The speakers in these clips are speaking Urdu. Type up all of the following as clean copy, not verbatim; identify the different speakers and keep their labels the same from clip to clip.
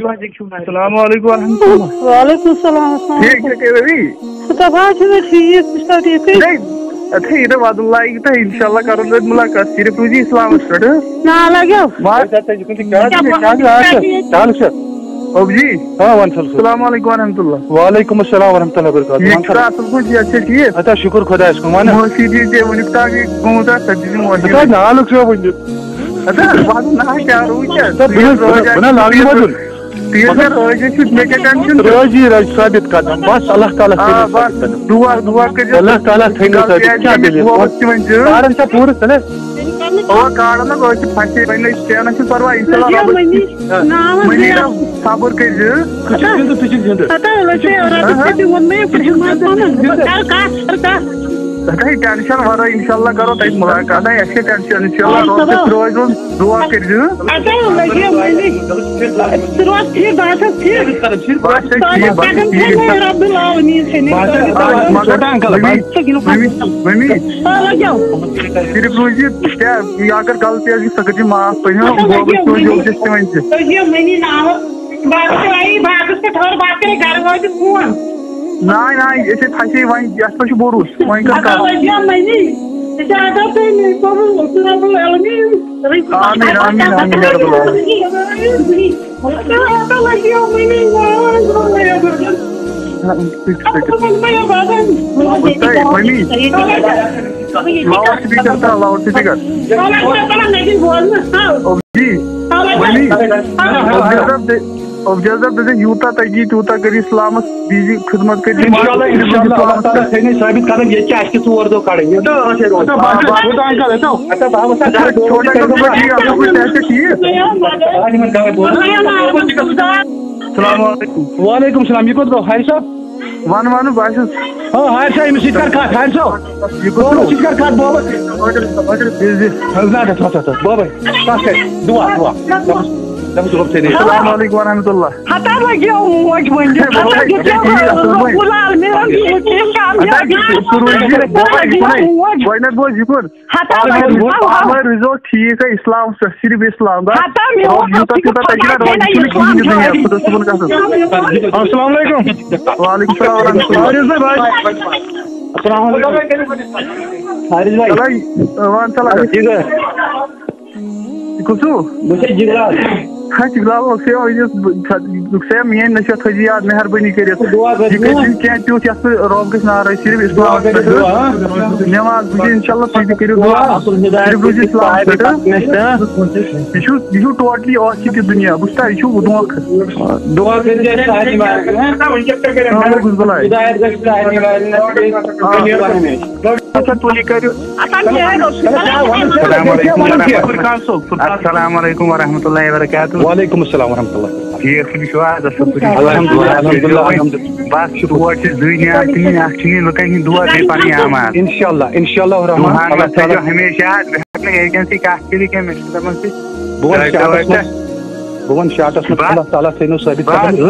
Speaker 1: السلام علیکم ورحمۃ اللہ.
Speaker 2: وعلیکم السلام.
Speaker 1: ٹھیک ہے روی
Speaker 2: ٹھیک
Speaker 1: ٹھیک وعد اللہ تو انشاءاللہ کرو ملاقات صرف روزی اسلامس پہ جی. السلام علیکم ورحمۃ اللہ.
Speaker 3: وعلیکم السلام ورحمۃ اللہ وبرکاتہ.
Speaker 1: اصل پہ اچھا ٹھیک
Speaker 3: اچھا شکر خدایس کن ون
Speaker 1: معافی دیجیے ونیک تک گومت
Speaker 3: نالک چھو ون روزی روز ثابت قدم بس اللہ تعالیٰ
Speaker 1: دعا دعا کر
Speaker 3: اللہ تعالیٰ پورٕ
Speaker 1: کاڑن پھسے کھانا پرواے صبر ٹینشن ورائے انشاءاللہ کرو تک ملاقات اچھے ٹینشن انشاءاللہ روز دعا کر صرف روزی کیا اگر غلطی آئی سہ کر معاف پہ ایسے پھسے وی یت پہ بروس وی لاؤڈ سپیکر جی یوتا تجی تیوتا کر اسلامس دیجی خدمت کر
Speaker 3: ثابت کریں یہ ژور دۄہ کڑٕنۍ
Speaker 1: السلام علیکم.
Speaker 3: وعلیکم السلام. یہ کوٚت گوٚو حارث صٲب
Speaker 1: ون بہٕ چھُس
Speaker 3: حارث صٲب أمِس سۭتۍ کر کتھ حارث صٲب سۭتۍ کر کتھ بابا کتھ کر دعا
Speaker 1: السلام علیکم ورحمۃ اللہ. گۄڈنیٚتھ بوز یہِ کوٚر روزو ٹھیٖک اسلام صرف اسلام
Speaker 3: السلام علیکم.
Speaker 1: وعلیکم السلام ورحمۃ اللہ. جگرال میری نشیت تھجی یاد مہربانی کرت کی تیوت یت رب گھس ناراض صرف اسلام نماز انشاءاللہ تھی کرو دعا صرف روز اسلام یہ ٹوٹلی آسک دنیا بچتا یہ دعا السلام علیکم ورحمۃ اللہ وبرکاتہ.
Speaker 3: وعلیکم السلام ورحمۃ اللہ.
Speaker 1: ٹھیک بس دنیا لکن ہند دعا دی پنہ اعمال
Speaker 3: انشاءاللہ انشاءاللہ الرحمن
Speaker 1: ہمیشہ ایجنسی کت کر
Speaker 3: بہٕ وَنہٕ شاٹس منٛز اللہ تعالیٰ تھٲینو ثٲبت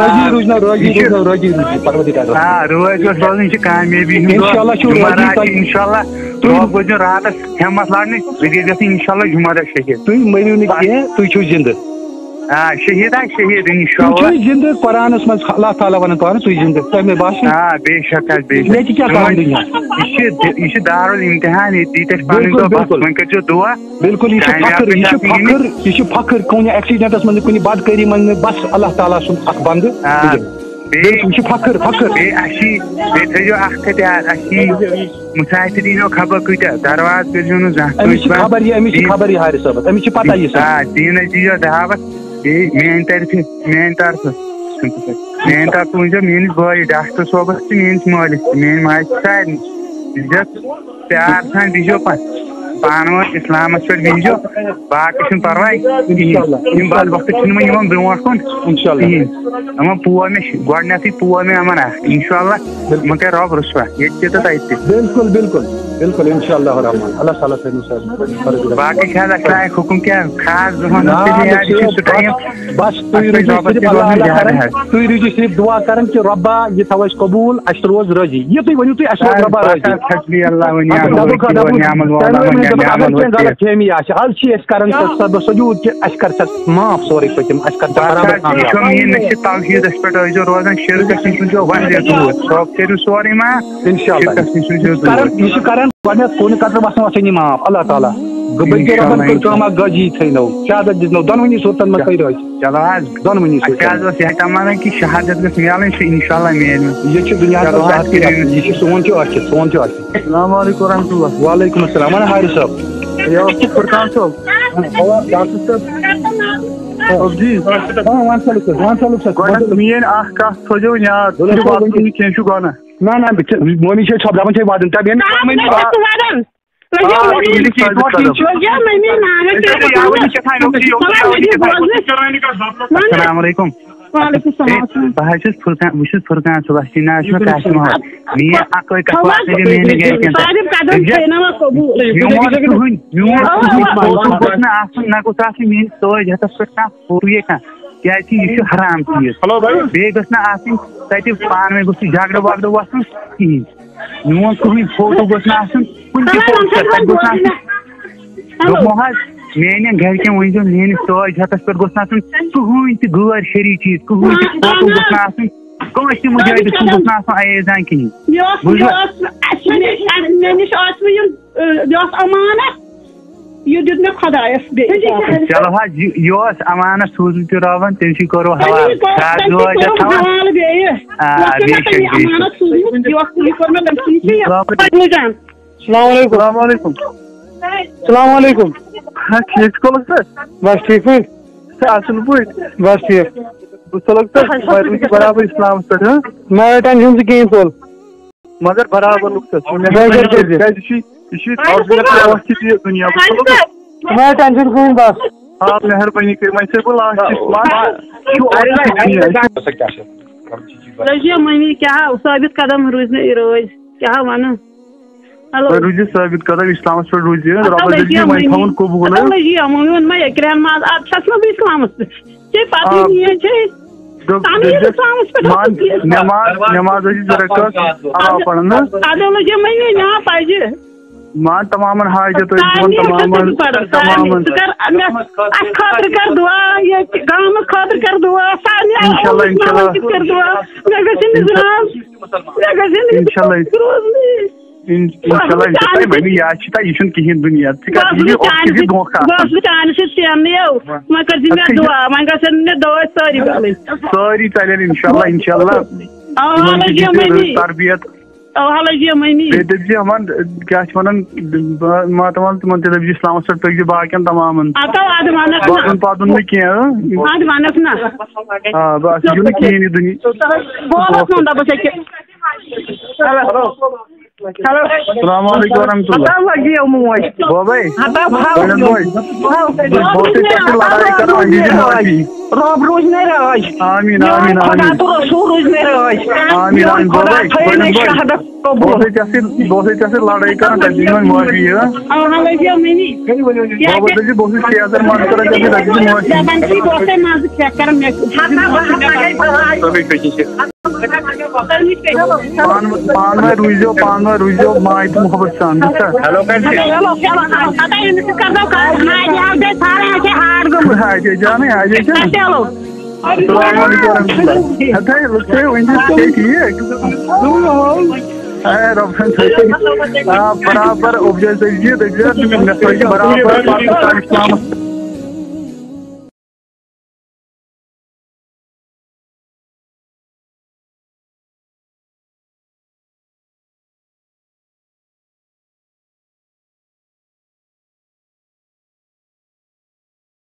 Speaker 1: روز روزن کامیابی انشاءاللہ رب گٔژھِو راتس ہمت لاگنہِ گژھِ انشاءاللہ جمعہ شہید.
Speaker 3: تُہۍ مٔرِو نہٕ کینٛہہ تُہۍ چھِو زندٕ
Speaker 1: شہید شہید
Speaker 3: انشاءاللہ تُہۍ چھِو زندٕ قرآنس منٛز اللہ تعالیٰ ونان پانہٕ تُہۍ زندٕ تۄہہِ مےٚ باسان
Speaker 1: بے شک
Speaker 3: ییٚتہِ کیٛاہ کَرُن دُنیا
Speaker 1: یہ دارالامتحان وۄنۍ کٔرۍزیو دعا.
Speaker 3: بالکل یہ فخر کُنہِ ایکسیڈنٹس منٛز کُنہِ بدکٲری منٛز بس اللہ تعالیٰ سُنٛد اکھ بنٛدٕ یہ فخر
Speaker 1: بیٚیہِ تھٲیزیو اکھ کتھ یاد مسافر یی خبر کۭتیاہ درواز کٔرزیو نہٕ زانٛہہ
Speaker 3: أمِس چھِ خبر یہِ حارث صٲبس أمِس چھِ پتہ یہِ
Speaker 1: دیٖنس دیٖزیو دعوت بیٚیہِ میٛانہِ طرفہٕ ؤنۍزیو میٲنِس بٲیِس ڈاکٹر صٲبس تہٕ میٲنِس مٲلِس تہِ میٲنۍ ماجہِ تہِ سارنٕے دیٖزیو پیار سان دیٖزیو پانہٕ ؤنۍ اسلامس پٮ۪ٹھ گِنٛدزیو باقٕے چھُنہٕ پرواے کِہیٖنۍ یِم بد وقت چھِنہٕ وۄنۍ یِوان برٛونٛٹھ کُن کِہیٖنۍ یِمن پوو مےٚ گۄڈنیٚتھٕے پوو مےٚ یِمن اکھ انشاءاللہ یِمن کرِ رۄب رُسوا ییٚتہِ تہِ تہٕ تتہِ تہِ.
Speaker 3: بالکل بالکل بالکل انشاءاللہ الرحمن اللہ تعالیٰ سے
Speaker 1: باقی خیال رکھنا ہے حکم کیا خاص
Speaker 3: بس تھی روزو صرف دعا کران کہ ربا یہ تھو اس قبول اس روز رضی یہ تھی ونو تھی اس روز ربا رضی غلط فہمی آج اس کران سجود کہ اس کر معاف سورے پتم اس کر
Speaker 1: توحید اس پہ روزان شرکت نش واریاہ دور سب کرو سورے ما
Speaker 3: انشاءاللہ کران گۄڈنیٚتھ کُنہِ قطرٕ وسان وسانی معاف اللہ تعالیٰ بلکہ ربن کر کٲم اکھ گجی تھٲینو شہادت دِژنو دۄنوٕنی صوٗرتن منٛز کٔرِو أسۍ
Speaker 1: چلو حظ
Speaker 3: دۄنوٕنی
Speaker 1: صوٗرتن یہ تمنا کہ شہادت گژھِ میلٕنۍ سُہ انشاءاللہ میلہِ
Speaker 3: یہ چھُ دُنیاہس منٛز یہ چھُ سون چھُ أچھِ سون چھُ أچھِ
Speaker 1: السلام علیکم ورحمۃ اللہ
Speaker 3: وعلیکم السلام ون حارث صٲب
Speaker 1: یہ اوس فرقان صٲب ڈاکٹر صٲب جی
Speaker 3: ون سلوک صٲب
Speaker 1: میٲنۍ اکھ کتھ تھٲیزیو یاد کینٛہہ چھُ گۄناہ
Speaker 3: نہ مٔمی چھِ چھۄپ دپان چھِ ودان
Speaker 1: السلام علیکم بہٕ چھُس فرقان صٲب اَسہِ ناو چھُ مےٚ قاسم احمد میٲنۍ اکٲے کتھ میٲنۍ گرِکٮ۪ن گوٚژھ نہٕ آسُن نہ گوٚژھ آسٕنۍ میٲنۍ سۭتۍ یتس پٮ۪ٹھ کانٛہہ ہوٗیے کانٛہہ کیازِ یہِ چھُ حرام چیٖز بیٚیہِ گٔژھ نہٕ آسٕنۍ تتہِ پانہٕ ؤنۍ گوٚژھ نہٕ جھگڑٕ وگڑٕ وۄتھُن کِہیٖنۍ میون کٕہٕنۍ فوٹو گوٚژھ نہٕ آسُن کُنہِ تہِ فوٹوَس پٮ۪ٹھ گوٚژھ نہٕ آسُن دوٚپمو حظ میانٮ۪ن گرِکٮ۪ن ؤنۍزیو میٲنِس سۭتۍ ہتس پٮ۪ٹھ گوٚژھ نہٕ آسُن کٕہٕنۍ تہِ غٲر شرعی چیٖز کٕہٕنۍ تہِ فوٹو گوٚژھ نہٕ آسُن کٲنٛسہِ تہِ مُجٲہدٕ سُنٛد گوٚژھ نہٕ آسُن ایزان کِہیٖنۍ چلو حظ یہ اوس امانت سوٗزِو تُہۍ رۄبن تٔمۍ کرو حوالہٕ السلام علیکم
Speaker 3: السلام علیکم
Speaker 1: ٹھیک چھُکھ سر
Speaker 3: بس ٹھیک پٲٹھۍ
Speaker 1: اصل پٲٹھۍ
Speaker 3: بس ٹھیک
Speaker 1: بہٕ ژلکھ سر برابر اسلامس پٮ۪ٹھ
Speaker 3: مےٚ ٹینشن ژٕ کِہیٖنۍ تُل
Speaker 1: مگر برابر لوٚگ سر دُنیا
Speaker 3: مےٚ ٹینشن کٕہیٖنۍ بس
Speaker 1: آ مہربٲنی کٔرِتھ وۄنۍ چھُسے بہٕ
Speaker 2: رضیہ مٔمی کیٛاہ ثٲبت قدم روزِ کیٛاہ وَنہٕ
Speaker 1: روٗزِو ثٲبت قدم اسلامس پٮ۪ٹھ روٗزِو وۄنۍ تھاوُن قبوٗل
Speaker 2: رضیہ مٔمی ووٚن مےٚ اِقرین ماز ادٕ چھَس نا بہٕ اسلامس پٮ۪ٹھ
Speaker 1: نٮ۪ماز ٲسِو زٕ رکعت علاوٕ پران
Speaker 2: ادٕ رضیہ مٔمی مےٚ ما پَزِ
Speaker 1: مان تمامن حاجت
Speaker 2: خٲطرٕ کر دعا گامس خٲطرٕ کر دعا سارنٕے کر دعا مےٚ گژھِ
Speaker 1: یاد چھِ تۄہہِ یہِ چھُنہٕ کِہیٖنۍ دُنیا
Speaker 2: بہٕ چانہِ سۭتۍ سینٕے وۄنۍ کٔرزِ مےٚ دعا وۄنۍ گژھن مےٚ دٲدۍ سٲری بَلٕنۍ
Speaker 1: سٲری ژَلن انشاءاللہ تربیت بیٚیہِ دٔپزِ یِمن کیٛاہ چھِ وَنان ماتامال تِمن تہِ دٔپزِ اسلامس پٮ۪ٹھ پٔکزِ باقین تمامن وَدُن پَدُن نہٕ کیٚنٛہہ آ بس یہِ چھُ نہٕ کِہیٖنۍ یہِ دُنیا السلام علیکم ورحمۃ اللہ بابائی
Speaker 2: رب روز میں راج
Speaker 1: آمین آمین آمین
Speaker 2: روز میں راج
Speaker 1: آمین آمین بہت لڑائی کران تجھے معافی ہے پانوے روزو ماے تو محبت سان جانے السلام علیکم برابر برابر